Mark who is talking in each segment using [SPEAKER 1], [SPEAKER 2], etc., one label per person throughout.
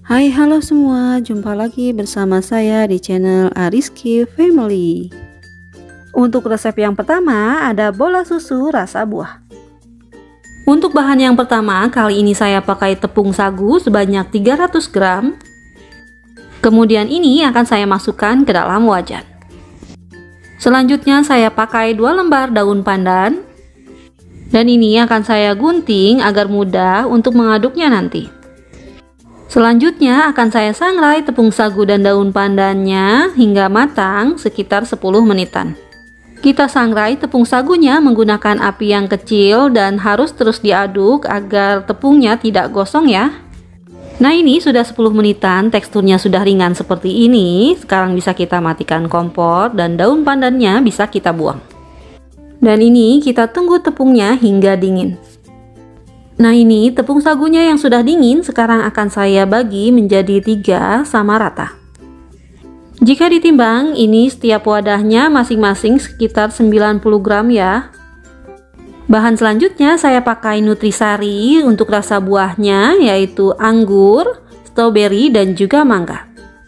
[SPEAKER 1] Hai, halo semua, jumpa lagi bersama saya di channel Ariski Family. Untuk resep yang pertama ada bola susu rasa buah. Untuk bahan yang pertama, kali ini saya pakai tepung sagu sebanyak 300 gram. Kemudian ini akan saya masukkan ke dalam wajan. Selanjutnya saya pakai 2 lembar daun pandan. Dan ini akan saya gunting agar mudah untuk mengaduknya nanti. Selanjutnya akan saya sangrai tepung sagu dan daun pandannya hingga matang sekitar 10 menitan. Kita sangrai tepung sagunya menggunakan api yang kecil dan harus terus diaduk agar tepungnya tidak gosong ya. Nah, ini sudah 10 menitan, teksturnya sudah ringan seperti ini. Sekarang bisa kita matikan kompor dan daun pandannya bisa kita buang. Dan ini kita tunggu tepungnya hingga dingin. Nah, ini tepung sagunya yang sudah dingin sekarang akan saya bagi menjadi 3 sama rata. Jika ditimbang, ini setiap wadahnya masing-masing sekitar 90 gram ya. Bahan selanjutnya saya pakai nutrisari untuk rasa buahnya, yaitu anggur, stroberi, dan juga mangga.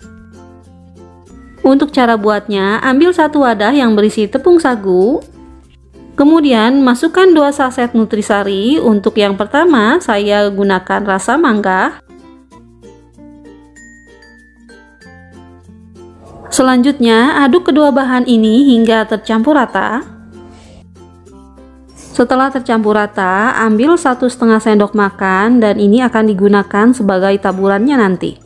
[SPEAKER 1] Untuk cara buatnya, ambil 1 wadah yang berisi tepung sagu. Kemudian masukkan 2 saset nutrisari. Untuk yang pertama saya gunakan rasa mangga. Selanjutnya aduk kedua bahan ini hingga tercampur rata. Setelah tercampur rata, ambil 1,5 sendok makan dan ini akan digunakan sebagai taburannya nanti.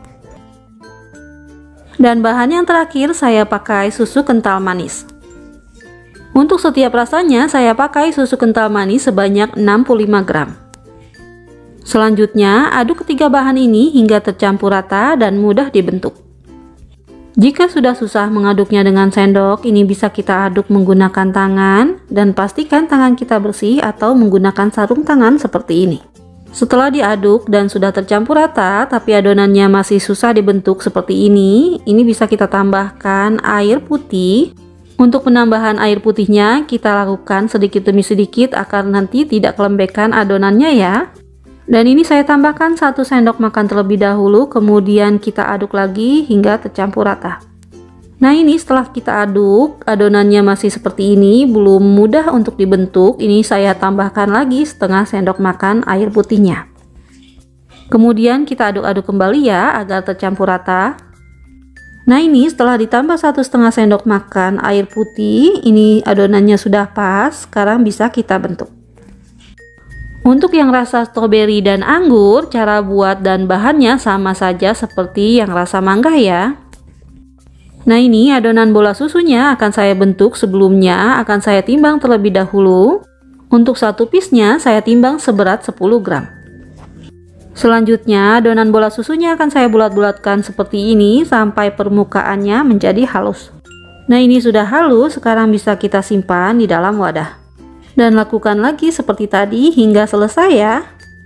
[SPEAKER 1] Dan bahan yang terakhir saya pakai susu kental manis. Untuk setiap rasanya saya pakai susu kental manis sebanyak 65 gram. Selanjutnya aduk ketiga bahan ini hingga tercampur rata dan mudah dibentuk. Jika sudah susah mengaduknya dengan sendok, ini bisa kita aduk menggunakan tangan dan pastikan tangan kita bersih atau menggunakan sarung tangan seperti ini. Setelah diaduk dan sudah tercampur rata tapi adonannya masih susah dibentuk seperti ini bisa kita tambahkan air putih. Untuk penambahan air putihnya kita lakukan sedikit demi sedikit agar nanti tidak kelembekan adonannya ya. Dan ini saya tambahkan 1 sendok makan terlebih dahulu, kemudian kita aduk lagi hingga tercampur rata. Nah, ini setelah kita aduk, adonannya masih seperti ini, belum mudah untuk dibentuk. Ini saya tambahkan lagi setengah sendok makan air putihnya. Kemudian kita aduk-aduk kembali ya agar tercampur rata. Nah, ini setelah ditambah 1,5 sendok makan air putih, ini adonannya sudah pas, sekarang bisa kita bentuk. Untuk yang rasa stroberi dan anggur, cara buat dan bahannya sama saja seperti yang rasa mangga ya. Nah, ini adonan bola susunya akan saya bentuk sebelumnya, akan saya timbang terlebih dahulu. Untuk 1 piece-nya saya timbang seberat 10 gram. Selanjutnya adonan bola susunya akan saya bulat-bulatkan seperti ini sampai permukaannya menjadi halus. Nah, ini sudah halus, sekarang bisa kita simpan di dalam wadah. Dan lakukan lagi seperti tadi hingga selesai ya.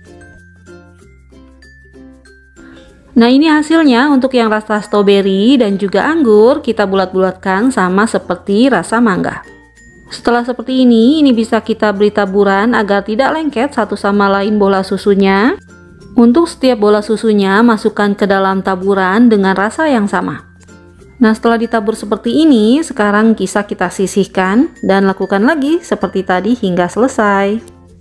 [SPEAKER 1] Nah, ini hasilnya untuk yang rasa stroberi dan juga anggur kita bulat-bulatkan sama seperti rasa mangga. Setelah seperti ini bisa kita beri taburan agar tidak lengket satu sama lain bola susunya. Untuk setiap bola susunya masukkan ke dalam taburan dengan rasa yang sama. Nah, setelah ditabur seperti ini, sekarang bisa kita sisihkan dan lakukan lagi seperti tadi hingga selesai.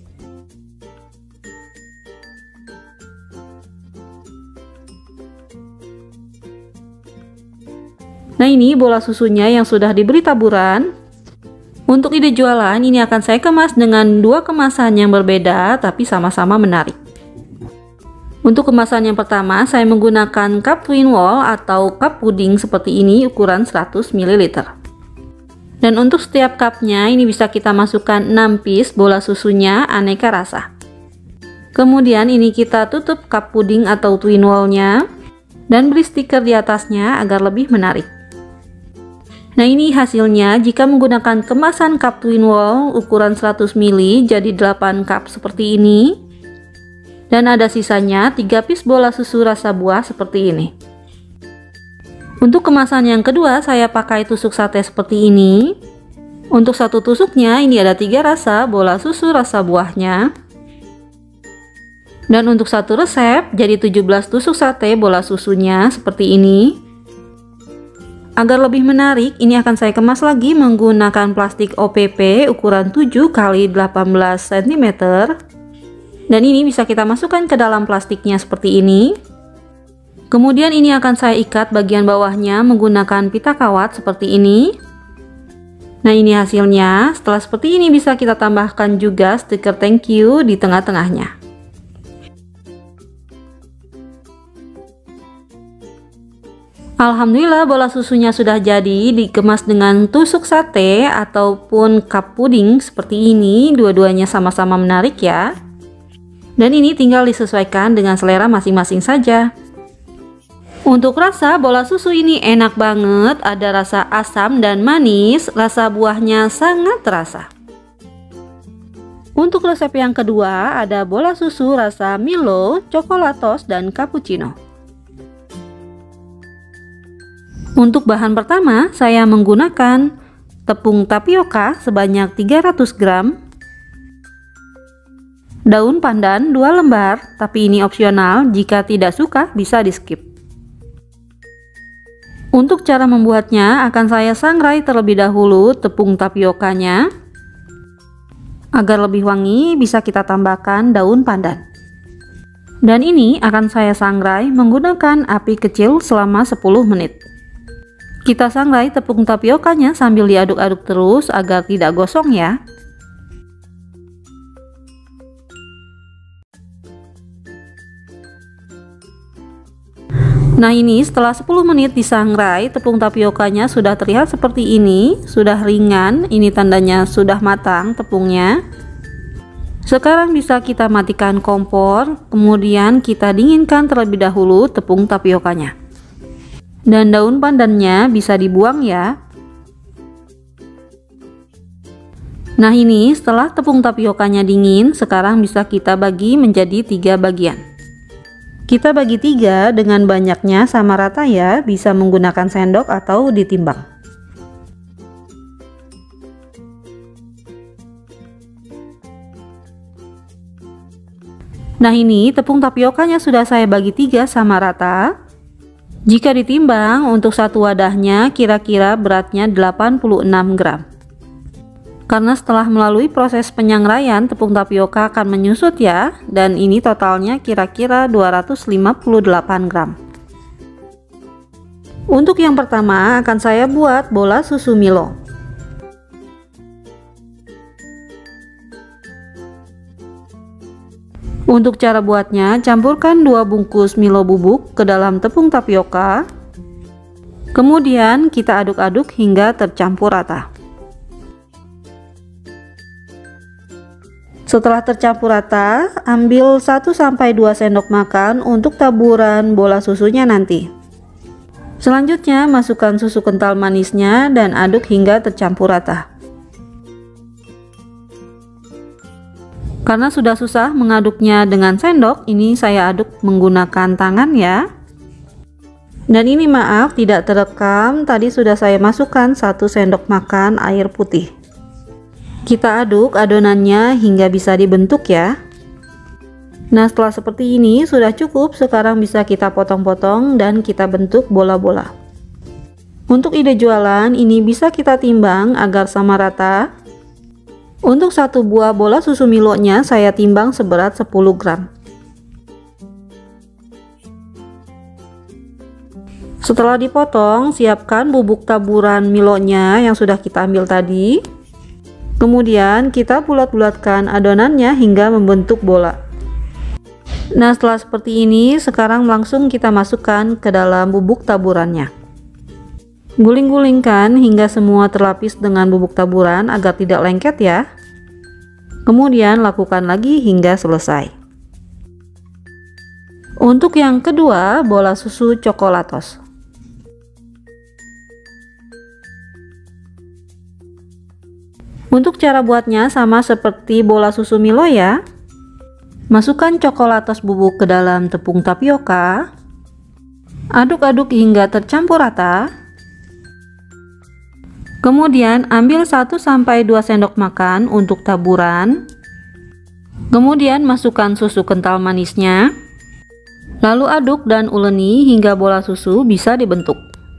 [SPEAKER 1] Nah, ini bola susunya yang sudah diberi taburan. Untuk ide jualan, ini akan saya kemas dengan 2 kemasan yang berbeda tapi sama-sama menarik. Untuk kemasan yang pertama, saya menggunakan cup twin wall atau cup puding seperti ini ukuran 100 ml. Dan untuk setiap cupnya ini bisa kita masukkan 6 piece bola susunya aneka rasa. Kemudian ini kita tutup cup puding atau twin wallnya dan beri stiker di atasnya agar lebih menarik. Nah, ini hasilnya jika menggunakan kemasan cup twin wall ukuran 100 ml jadi 8 cup seperti ini. Dan ada sisanya 3 piece bola susu rasa buah seperti ini. Untuk kemasan yang kedua saya pakai tusuk sate seperti ini. Untuk 1 tusuknya ini ada 3 rasa bola susu rasa buahnya. Dan untuk satu resep jadi 17 tusuk sate bola susunya seperti ini. Agar lebih menarik, ini akan saya kemas lagi menggunakan plastik OPP ukuran 7 x 18 cm. Dan ini bisa kita masukkan ke dalam plastiknya seperti ini. Kemudian ini akan saya ikat bagian bawahnya menggunakan pita kawat seperti ini. Nah, ini hasilnya. Setelah seperti ini bisa kita tambahkan juga stiker thank you di tengah-tengahnya. Alhamdulillah bola susunya sudah jadi, dikemas dengan tusuk sate ataupun cup puding seperti ini. Dua-duanya sama-sama menarik ya. Dan ini tinggal disesuaikan dengan selera masing-masing saja. Untuk rasa bola susu ini enak banget, ada rasa asam dan manis, rasa buahnya sangat terasa. Untuk resep yang kedua ada bola susu rasa Milo, coklatos, dan cappuccino. Untuk bahan pertama, saya menggunakan tepung tapioka sebanyak 300 gram, daun pandan 2 lembar, tapi ini opsional, jika tidak suka bisa di skip. Untuk cara membuatnya, akan saya sangrai terlebih dahulu tepung tapiokanya. Agar lebih wangi, bisa kita tambahkan daun pandan. Dan ini akan saya sangrai menggunakan api kecil selama 10 menit. Kita sangrai tepung tapiokanya sambil diaduk-aduk terus agar tidak gosong ya. Nah, ini setelah 10 menit disangrai, tepung tapiokanya sudah terlihat seperti ini, sudah ringan. Ini tandanya sudah matang tepungnya. Sekarang bisa kita matikan kompor, kemudian kita dinginkan terlebih dahulu tepung tapiokanya. Dan daun pandannya bisa dibuang ya. Nah, ini setelah tepung tapiokanya dingin, sekarang bisa kita bagi menjadi 3 bagian. Kita bagi 3 dengan banyaknya sama rata ya, bisa menggunakan sendok atau ditimbang. Nah, ini tepung tapiokanya sudah saya bagi 3 sama rata. Jika ditimbang untuk satu wadahnya kira-kira beratnya 86 gram. Karena setelah melalui proses penyangraian tepung tapioka akan menyusut ya, dan ini totalnya kira-kira 258 gram. Untuk yang pertama akan saya buat bola susu Milo. Untuk cara buatnya, campurkan 2 bungkus Milo bubuk ke dalam tepung tapioka. Kemudian kita aduk-aduk hingga tercampur rata. Setelah tercampur rata, ambil 1-2 sendok makan untuk taburan bola susunya nanti. Selanjutnya, masukkan susu kental manisnya dan aduk hingga tercampur rata. Karena sudah susah mengaduknya dengan sendok, ini saya aduk menggunakan tangan ya. Dan ini maaf tidak terekam, tadi sudah saya masukkan 1 sendok makan air putih. Kita aduk adonannya hingga bisa dibentuk ya. Nah, setelah seperti ini sudah cukup, sekarang bisa kita potong-potong dan kita bentuk bola-bola. Untuk ide jualan, ini bisa kita timbang agar sama rata. Untuk satu buah bola susu Milonya saya timbang seberat 10 gram. Setelah dipotong, siapkan bubuk taburan Milonya yang sudah kita ambil tadi. Kemudian kita bulat-bulatkan adonannya hingga membentuk bola. Nah, setelah seperti ini, sekarang langsung kita masukkan ke dalam bubuk taburannya. Guling-gulingkan hingga semua terlapis dengan bubuk taburan agar tidak lengket ya. Kemudian lakukan lagi hingga selesai. Untuk yang kedua, bola susu coklatos. Untuk cara buatnya sama seperti bola susu Milo ya. Masukkan coklatos bubuk ke dalam tepung tapioka. Aduk-aduk hingga tercampur rata. Kemudian ambil 1-2 sendok makan untuk taburan. Kemudian masukkan susu kental manisnya. Lalu aduk dan uleni hingga bola susu bisa dibentuk.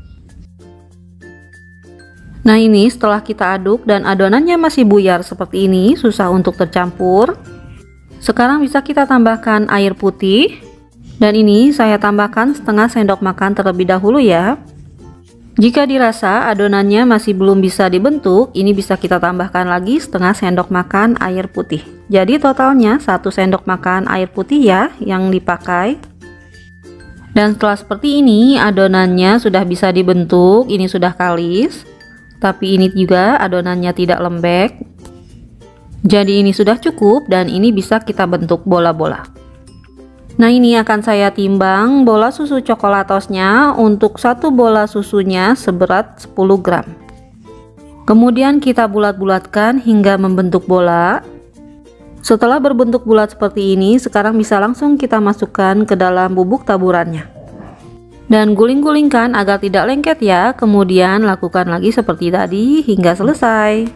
[SPEAKER 1] Nah ini setelah kita aduk dan adonannya masih buyar seperti ini, susah untuk tercampur. Sekarang bisa kita tambahkan air putih. Dan ini saya tambahkan setengah sendok makan terlebih dahulu ya. Jika dirasa adonannya masih belum bisa dibentuk, ini bisa kita tambahkan lagi setengah sendok makan air putih. Jadi totalnya 1 sendok makan air putih ya yang dipakai. Dan setelah seperti ini adonannya sudah bisa dibentuk, ini sudah kalis. Tapi ini juga adonannya tidak lembek. Jadi ini sudah cukup dan ini bisa kita bentuk bola-bola. Nah ini akan saya timbang bola susu coklatosnya. Untuk satu bola susunya seberat 10 gram. Kemudian kita bulat-bulatkan hingga membentuk bola. Setelah berbentuk bulat seperti ini, sekarang bisa langsung kita masukkan ke dalam bubuk taburannya. Dan guling-gulingkan agar tidak lengket ya. Kemudian lakukan lagi seperti tadi hingga selesai.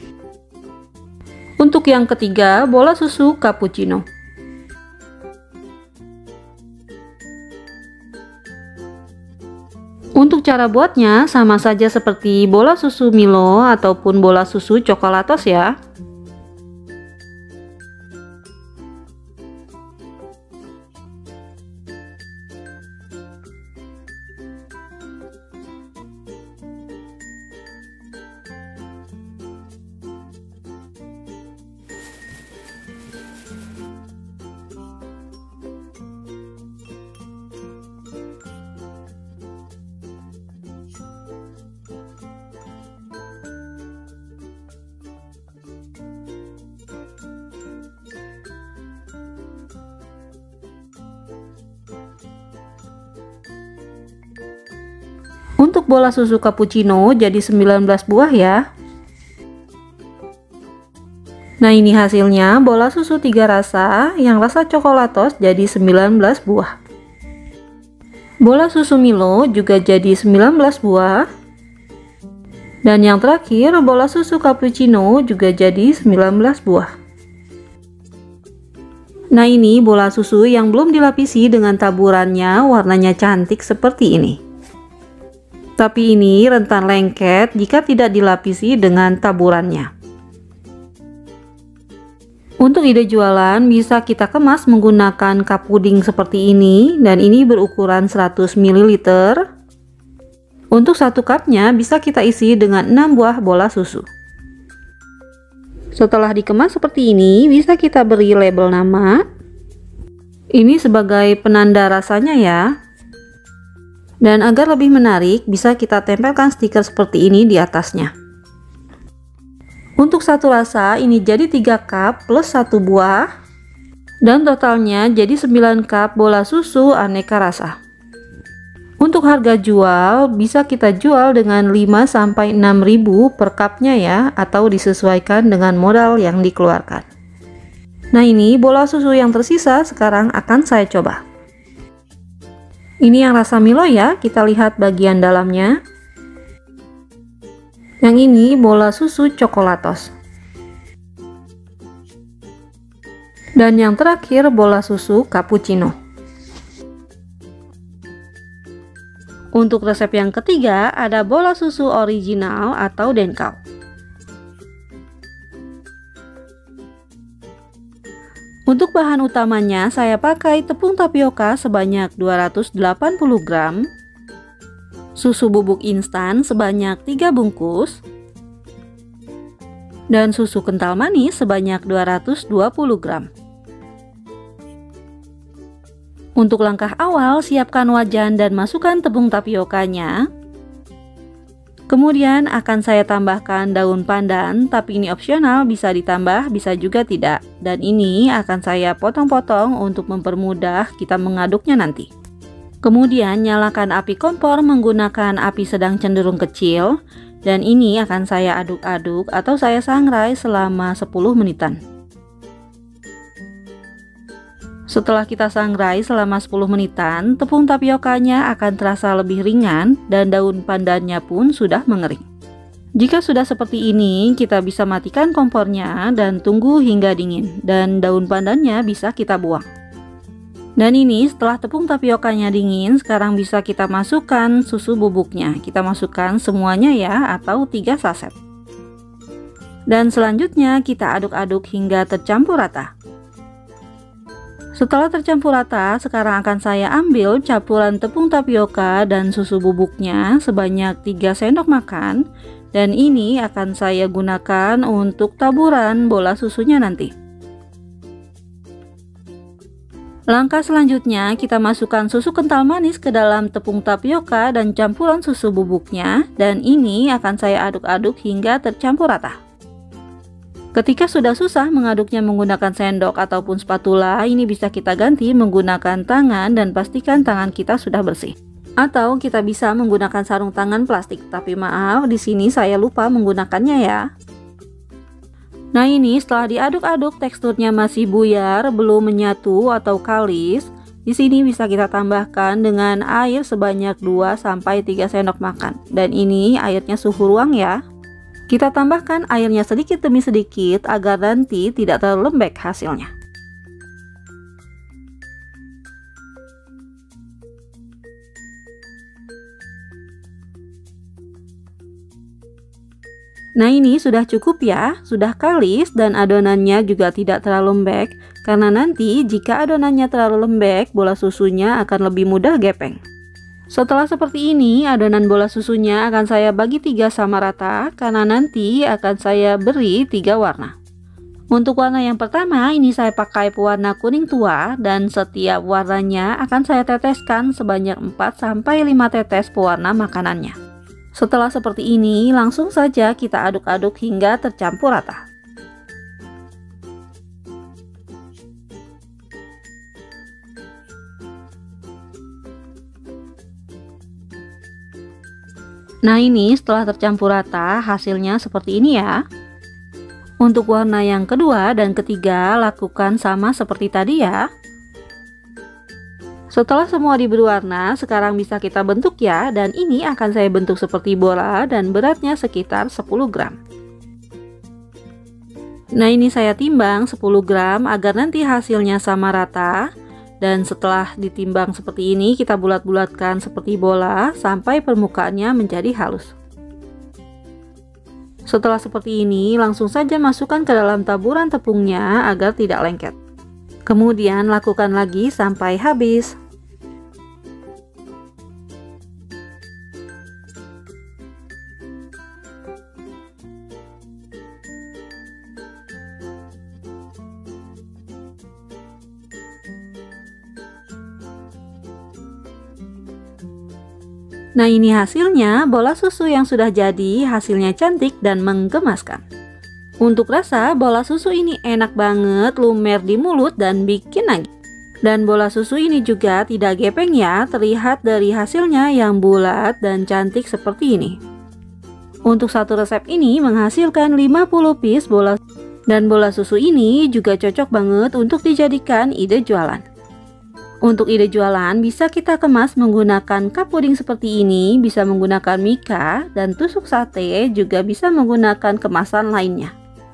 [SPEAKER 1] Untuk yang ketiga, bola susu cappuccino. Untuk cara buatnya sama saja seperti bola susu Milo ataupun bola susu coklatos ya. Untuk bola susu cappuccino jadi 19 buah ya. Nah ini hasilnya, bola susu 3 rasa yang rasa coklatos jadi 19 buah. Bola susu Milo juga jadi 19 buah. Dan yang terakhir, bola susu cappuccino juga jadi 19 buah. Nah ini bola susu yang belum dilapisi dengan taburannya, warnanya cantik seperti ini. Tapi ini rentan lengket jika tidak dilapisi dengan taburannya. Untuk ide jualan bisa kita kemas menggunakan cup puding seperti ini, dan ini berukuran 100 ml. Untuk satu cupnya bisa kita isi dengan 6 buah bola susu. Setelah dikemas seperti ini bisa kita beri label nama. Ini sebagai penanda rasanya ya. Dan agar lebih menarik, bisa kita tempelkan stiker seperti ini di atasnya. Untuk satu rasa, ini jadi 3 cup plus 1 buah. Dan totalnya jadi 9 cup bola susu aneka rasa. Untuk harga jual, bisa kita jual dengan 5-6 ribu per cupnya ya, atau disesuaikan dengan modal yang dikeluarkan. Nah ini bola susu yang tersisa sekarang akan saya coba. Ini yang rasa Milo ya, kita lihat bagian dalamnya. Yang ini bola susu coklatos. Dan yang terakhir bola susu cappuccino. Untuk resep yang ketiga ada bola susu original atau denkau. Untuk bahan utamanya saya pakai tepung tapioka sebanyak 280 gram, susu bubuk instan sebanyak 3 bungkus, dan susu kental manis sebanyak 220 gram. Untuk langkah awal, siapkan wajan dan masukkan tepung tapiokanya. Kemudian akan saya tambahkan daun pandan, tapi ini opsional, bisa ditambah, bisa juga tidak. Dan ini akan saya potong-potong untuk mempermudah kita mengaduknya nanti. Kemudian nyalakan api kompor menggunakan api sedang cenderung kecil. Dan ini akan saya aduk-aduk atau saya sangrai selama 10 menitan. Setelah kita sangrai selama 10 menitan, tepung tapiokanya akan terasa lebih ringan dan daun pandannya pun sudah mengering. Jika sudah seperti ini, kita bisa matikan kompornya dan tunggu hingga dingin, dan daun pandannya bisa kita buang. Dan ini setelah tepung tapiokanya dingin, sekarang bisa kita masukkan susu bubuknya. Kita masukkan semuanya ya, atau 3 saset. Dan selanjutnya kita aduk-aduk hingga tercampur rata. Setelah tercampur rata, sekarang akan saya ambil campuran tepung tapioka dan susu bubuknya sebanyak 3 sendok makan. Dan ini akan saya gunakan untuk taburan bola susunya nanti. Langkah selanjutnya, kita masukkan susu kental manis ke dalam tepung tapioka dan campuran susu bubuknya. Dan ini akan saya aduk-aduk hingga tercampur rata. Ketika sudah susah mengaduknya menggunakan sendok ataupun spatula, ini bisa kita ganti menggunakan tangan dan pastikan tangan kita sudah bersih. Atau kita bisa menggunakan sarung tangan plastik, tapi maaf di sini saya lupa menggunakannya ya. Nah ini setelah diaduk-aduk teksturnya masih buyar, belum menyatu atau kalis. Di sini bisa kita tambahkan dengan air sebanyak 2-3 sendok makan. Dan ini airnya suhu ruang ya. Kita tambahkan airnya sedikit demi sedikit agar nanti tidak terlalu lembek hasilnya. Nah ini sudah cukup ya, sudah kalis dan adonannya juga tidak terlalu lembek. Karena nanti jika adonannya terlalu lembek, bola susunya akan lebih mudah gepeng. Setelah seperti ini, adonan bola susunya akan saya bagi 3 sama rata. Karena nanti akan saya beri 3 warna. Untuk warna yang pertama, ini saya pakai pewarna kuning tua. Dan setiap warnanya akan saya teteskan sebanyak 4-5 tetes pewarna makanannya. Setelah seperti ini, langsung saja kita aduk-aduk hingga tercampur rata. Nah ini setelah tercampur rata, hasilnya seperti ini ya. Untuk warna yang kedua dan ketiga, lakukan sama seperti tadi ya. Setelah semua diberi warna, sekarang bisa kita bentuk ya, dan ini akan saya bentuk seperti bola dan beratnya sekitar 10 gram. Nah ini saya timbang 10 gram agar nanti hasilnya sama rata. Dan setelah ditimbang seperti ini, kita bulat-bulatkan seperti bola sampai permukaannya menjadi halus. Setelah seperti ini, langsung saja masukkan ke dalam taburan tepungnya agar tidak lengket. Kemudian lakukan lagi sampai habis. Nah ini hasilnya, bola susu yang sudah jadi, hasilnya cantik dan menggemaskan. Untuk rasa, bola susu ini enak banget, lumer di mulut dan bikin nagih. Dan bola susu ini juga tidak gepeng ya, terlihat dari hasilnya yang bulat dan cantik seperti ini. Untuk satu resep ini menghasilkan 50 piece bola. Dan bola susu ini juga cocok banget untuk dijadikan ide jualan. Untuk ide jualan bisa kita kemas menggunakan cup puding seperti ini, bisa menggunakan mika dan tusuk sate, juga bisa menggunakan kemasan lainnya.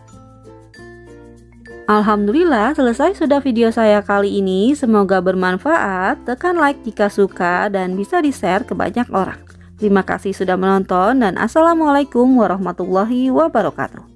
[SPEAKER 1] Alhamdulillah selesai sudah video saya kali ini, semoga bermanfaat. Tekan like jika suka dan bisa di-share ke banyak orang. Terima kasih sudah menonton dan assalamualaikum warahmatullahi wabarakatuh.